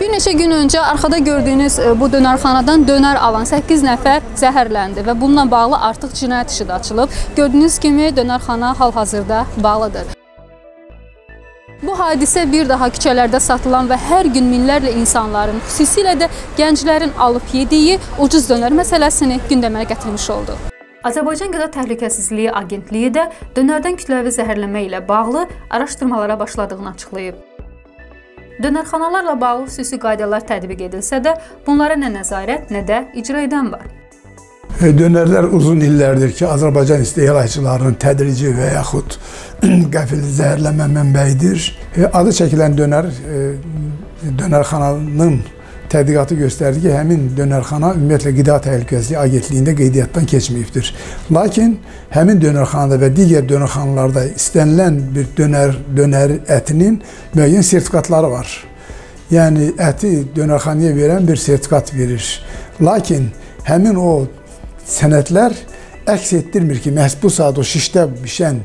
Bir neçə gün öncə arxada gördüyünüz bu dönərxanadan dönər alan 8 nəfər zəhərləndi və bununla bağlı artıq cinayət işi də açılıb. Gördüyünüz kimi dönərxana hal-hazırda bağlıdır. Bu hadisə bir daha küçələrdə satılan və hər gün minlərlə insanların, xüsusilə də gənclərin alıb yediyi ucuz dönər məsələsini gündəmə gətirmiş oldu. Azərbaycan Qida Təhlükəsizliyi Agentliyi də dönərdən kütləvi zəhərlənmə ilə bağlı araşdırmalara başladığını açıqlayıb. Dönərxanalarla bağlı xüsusi qaydalar tətbiq edilsə də, bunlara nə nəzarət, nə də icra edən var. Dönərlər uzun illərdir ki, Azərbaycan istehlakçılarının tədrici və yaxud qəfil zəhərlənmə mənbəyidir. Adı çəkilən dönərxananın tədqiqatı göstərdi ki, həmin dönərxana ümumiyyətlə Qida Təhlükəsizliyi Agentliyində qeydiyyatdan keçməyibdir. Lakin həmin dönərxanada və digər dönərxanalarda istənilən bir dönər ətinin müəyyən sertifikatları var. Yəni, əti dönərxanaya verən bir sertifikat verir. Lakin həmin o sənədlər əks etdirmir ki, məhz bu saat o şişdə bişən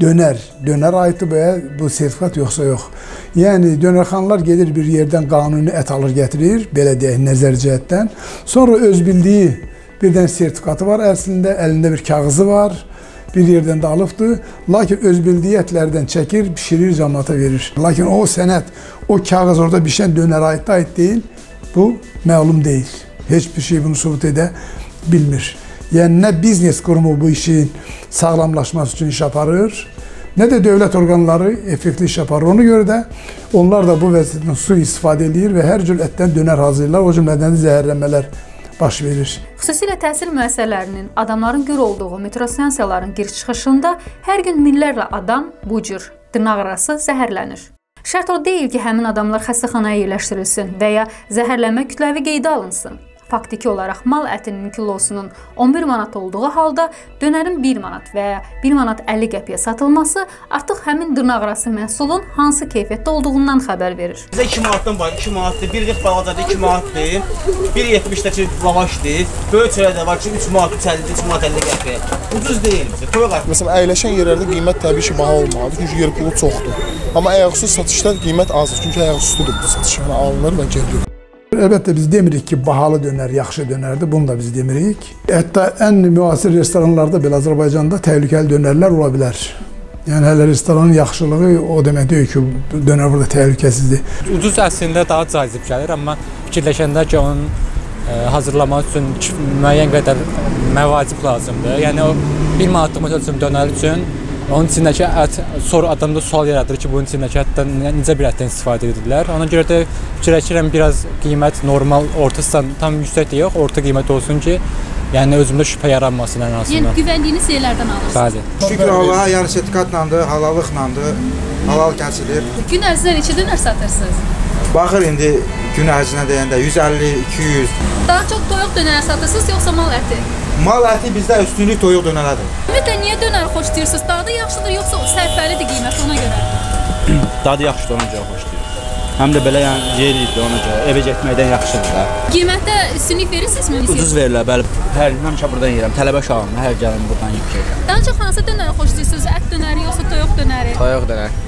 dönər aiddir və bu sertifikat yoxsa yox. Yəni, dönərxanalar gedir bir yerdən qanuni ət alır gətirir, belə deyək, nəzər cəhətdən. Sonra öz bildiyi bir dənə sertifikatı var, əslində əlində bir kağızı var, bir yerdən də alıbdır. Lakin öz bildiyi ətlərdən çəkir, pişirir, cəmaata verir. Lakin o sənəd, o kağız orada bişən dönər aid deyil, bu məlum deyil. Heç bir şey bunu sübut edə bilmir. Yəni, nə biznes qurumu bu işin sağlamlaşması üçün iş aparır, nə də dövlət orqanları effektli iş aparır. Ona görə də onlar da bu vəziyyətdən su istifadə edir və hər cür ətdən dönər hazırlayırlar, o cümlədən zəhərlənmələr baş verir. Xüsusilə təhsil müəssisələrinin, adamların gör olduğu metro stansiyaların giriş-çıxışında hər gün minlərlə adam bu cür dırnaqarası zəhərlənir. Şərt o deyil ki, həmin adamlar xəstəxanaya yerləşdirilsin və ya zəhərlənmə kütləvi qeydə alınsın. Faktiki olaraq mal ətinin kilosunun 11 manat olduğu halda dönərin 1 manat və ya 1 manat 50 qəpiyə satılması artıq həmin dırnaqarası məhsulun hansı keyfiyyətdə olduğundan xəbər verir. Bizə 2 manatdan var, 2 manatdır, 1.40 balacadır, 2 manatdır, 1.70-dəki lavaşdır, böyük çörəkdə var ki, 3 manat 3.50-dir, 3 manat 50 qəpiyə. Ucuz deyil bizə, toyuq ət. Məsələn, əyləşən yerlərdə qiymət təbii ki, baha olmalıdır, çünki yer pulu çoxdur. Amma ayaqüstü satışda qiymət azdır, çünki ayaqüstüdür bu satış, yəni alınır və gerilir. Əlbəttə, biz demirik ki, bahalı dönər, yaxşı dönərdir, bunu da biz demirik. Hətta ən müasir restoranlarda belə Azərbaycanda təhlükəli dönərlər ola bilər. Yəni, hələ restoranın yaxşılığı o demək deyil ki, dönər burada təhlükəsizdir. Ucuz əslində daha cazib gəlir, amma fikirləşəndə ki, onun hazırlamaq üçün müəyyən qədər məvacib lazımdır. Yəni, o 1 manatlıq üçün dönər üçün onun içindəki ət, sonra adamda sual yaradır ki, bunun içindəki ətdən necə bir ətdən istifadə edirlər. Ona görə də fikirləşirəm, biraz qiymət normal, ortasından tam yüksək deyək, orta qiymət olsun ki, yəni özümdə şübhə yaranmasın ən azından. Yəni, güvəndiyiniz yerlərdən alırsınız? Bəli. Şükür Allaha, yəni sertifikatlandır, halallıqlandır, halal kəsilir. Gün ərzində neçə dönər satırsınız? Baxır, indi gün ərzinə deyəndə 150, 200. Daha çox toyuq dönər satırsınız, yoxsa mal əti? Mal əti bizdə üstünlük toyuq dönərədir. Ümumiyyətlə, niyə dönər xoşlayırsınız? Dadı yaxşıdır, yoxsa sərfəlidir qiymət ona görə? Dadı yaxşıdır, ona görə xoşlayır. Həm də belə yeridir ona görə, evə getməkdən yaxşıdır da. Qiymətdə üstünlük verirsinizmi? Ucuz verirlər, bəli. Hər gün həmişə buradan yeyirəm, tələbə uşağım, hər gəlin buradan yeyirəm. Daha çox hansı dönəri xoşlayırsınız? Ət dönəri, yoxsa toyuq dönəri? Toyuq dönər.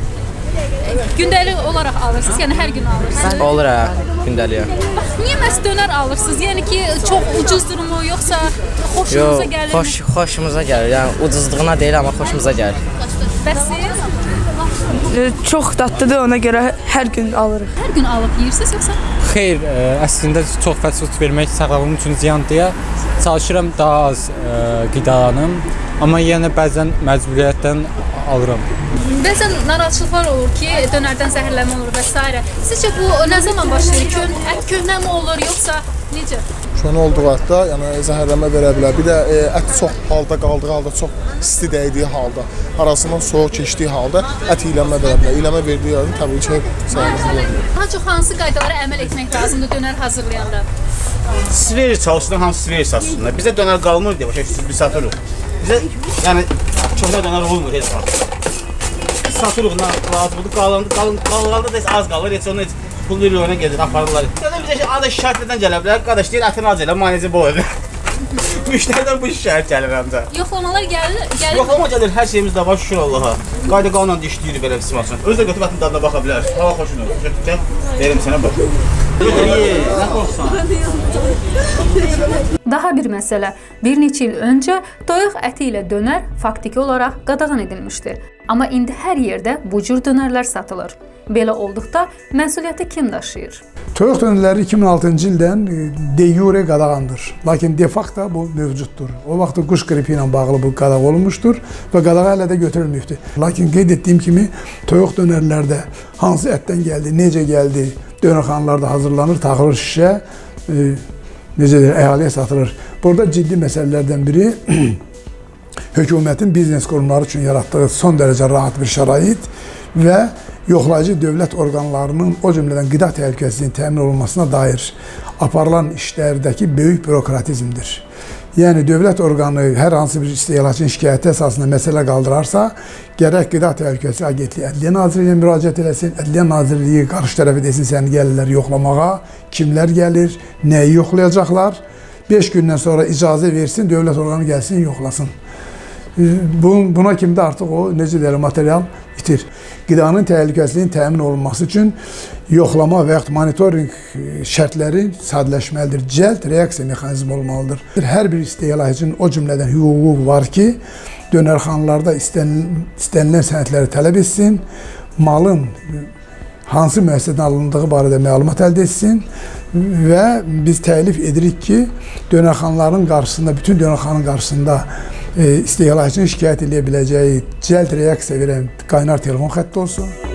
Gündəlik olaraq alırsınız, yəni hər gün alırsınız? Olur gündəlik. Bax, niyə məhz dönər alırsınız? Yəni ki, çox ucuzdurmu, yoxsa xoşunuza gəlir? Yox, xoşumuza gəlir. Yəni, ucuzluğuna deyil, amma xoşumuza gəlir. Bəs siz? Çox dadlıdır, ona görə hər gün alırıq. Hər gün alıb yeyirsiniz, yoxsa? Xeyr, əslində çox fast food vermək sağlamlığım üçün ziyan deyə çalışıram daha az qidalanım. Amma yenə bəzən məcburiyyətdən alıram. Bəzən narahatçılıqlar olur ki, dönərdən zəhərlənmə olur və s. Sizcə bu nə zaman başlayır? Ət köhnə mi olur, yoxsa necə? Köhnə olduğu ətdə yəni, zəhərlənmə verə bilər. Bir də ət çox halda qaldığı halda, çox isti dəydiyi halda, arasından soğuk keçdiyi halda ət iylənmə verə bilər. İylənmə verdiyi halda təbii ki, zəhərlənmə verir. Daha çox hansı qaydalara əməl etmək lazımdır dönər hazırlayanda? Sveri çalışsın, hamısı sveri satsınlar. Bizə dönər qalmır deyə, başa biz satırıq. Bizə, yəni, köhnə dönər olmur heç vaxt. Satırıq, lazımdır, qalanda da az qalır, heç onu pul veriyoruna gedir, aparırlar. Bizə adı şikayətlərdən gələ bilər, qardaş deyir, ətin az elə, manezi bol elə. Müştərdən bu şikayət gəlir həmcə. Yoxlamalar gəlir? Yoxlama gəlir, hər şeyimiz də var, şükür Allaha. Qayda qanunla dişləyir belə bir simasın. Özü də götürüb ətin dadına baxa bilər. Hava xoşun olur, verim sənə bax. Daha bir məsələ, bir neçə il öncə toyuq əti ilə dönər faktiki olaraq qadağan edilmişdir. Amma indi hər yerdə bu cür dönərlər satılır. Belə olduqda məsuliyyəti kim daşıyır? Toyuq dönərləri 2006-cı ildən de jure qadağandır. Lakin de facto bu mövcuddur. O vaxt quş qripi ilə bağlı bu qadağan olunmuşdur və qadağa hələ də götürülməyibdir. Lakin qeyd etdiyim kimi toyuq dönərlərdə hansı ətdən gəldi, necə gəldi, dönərxanalarda hazırlanır, taxılır şişə, necə deyir, əhaliyə satılır. Burada ciddi məsələlərdən biri hökumətin biznes qurumları üçün yaratdığı son dərəcə rahat bir şərait və yoxlayıcı dövlət orqanlarının, o cümlədən qida təhlükəsizliyinin təmin olunmasına dair aparılan işlərdəki böyük bürokratizmdir. Yəni, dövlət orqanı hər hansı bir istehlakçının şikayəti əsasında məsələ qaldırarsa, gərək Qida Təhlükəsizliyi Agentliyi Ədliyyə Nazirliyinə müraciət eləsin, Ədliyyə Nazirliyi qarşı tərəfi desin, səni gəlirlər yoxlamağa, kimlər gəlir, nəyi yoxlayacaqlar, 5 gündən sonra icazə versin, dövlət orqanı gəlsin, yoxlasın. Buna kimi də artıq o, necə deyil, material itir. Qidanın təhlükəsizliyinin təmin olunması üçün yoxlama və yaxud monitorinq şərtləri sadələşməlidir. Cəld reaksiya mexanizmi olmalıdır. Hər bir istehlakçının o cümlədən hüququ var ki, dönərxanalarda istənilən sənədləri tələb etsin, malın hansı müəssisədən alındığı barədə məlumat əldə etsin və biz təklif edirik ki, dönərxanaların qarşısında, bütün dönərxananın qarşısında istehlakçının şikayət edə biləcəyi cəld reaksiya verən qaynar telefon xətti olsun.